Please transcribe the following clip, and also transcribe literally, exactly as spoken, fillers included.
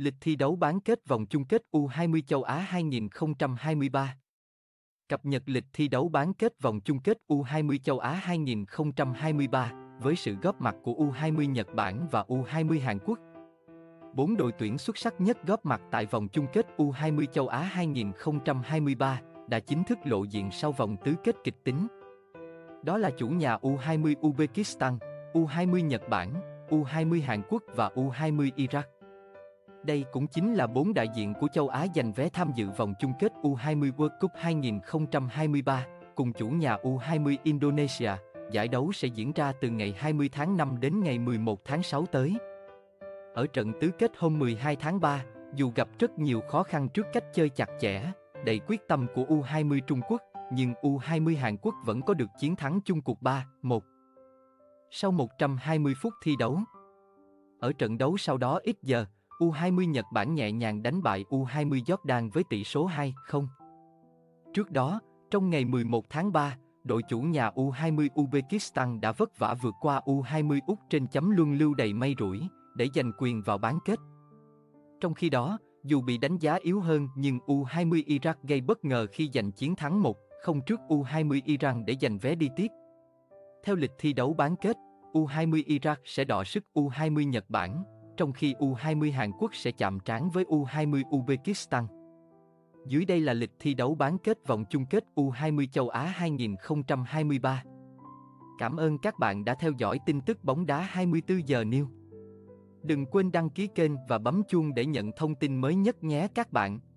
Lịch thi đấu bán kết vòng chung kết U hai mươi châu Á hai không hai ba. Cập nhật lịch thi đấu bán kết vòng chung kết U hai mươi châu Á hai không hai ba với sự góp mặt của U hai mươi Nhật Bản và U hai mươi Hàn Quốc. Bốn đội tuyển xuất sắc nhất góp mặt tại vòng chung kết U hai mươi châu Á hai không hai ba đã chính thức lộ diện sau vòng tứ kết kịch tính. Đó là chủ nhà U hai mươi Uzbekistan, U hai mươi Nhật Bản, U hai mươi Hàn Quốc và U hai mươi Iraq. Đây cũng chính là bốn đại diện của châu Á giành vé tham dự vòng chung kết U hai mươi World Cup hai không hai ba, cùng chủ nhà U hai mươi Indonesia. Giải đấu sẽ diễn ra từ ngày hai mươi tháng năm đến ngày mười một tháng sáu tới. Ở trận tứ kết hôm mười hai tháng ba, dù gặp rất nhiều khó khăn trước cách chơi chặt chẽ, đầy quyết tâm của U hai mươi Trung Quốc, nhưng U hai mươi Hàn Quốc vẫn có được chiến thắng chung cuộc ba một. Sau một trăm hai mươi phút thi đấu. Ở trận đấu sau đó ít giờ, U hai mươi Nhật Bản nhẹ nhàng đánh bại U hai mươi Jordan với tỷ số hai không. Trước đó, trong ngày mười một tháng ba, đội chủ nhà U hai mươi Uzbekistan đã vất vả vượt qua U hai mươi Úc trên chấm luân lưu đầy may rủi, để giành quyền vào bán kết. Trong khi đó, dù bị đánh giá yếu hơn nhưng U hai mươi Iraq gây bất ngờ khi giành chiến thắng một không trước U hai mươi Iran để giành vé đi tiếp. Theo lịch thi đấu bán kết, U hai mươi Iraq sẽ đọ sức U hai mươi Nhật Bản, trong khi U hai mươi Hàn Quốc sẽ chạm trán với U hai mươi Uzbekistan. Dưới đây là lịch thi đấu bán kết vòng chung kết U hai mươi châu Á hai không hai ba. Cảm ơn các bạn đã theo dõi tin tức bóng đá hai mươi tư giờ News. Đừng quên đăng ký kênh và bấm chuông để nhận thông tin mới nhất nhé các bạn.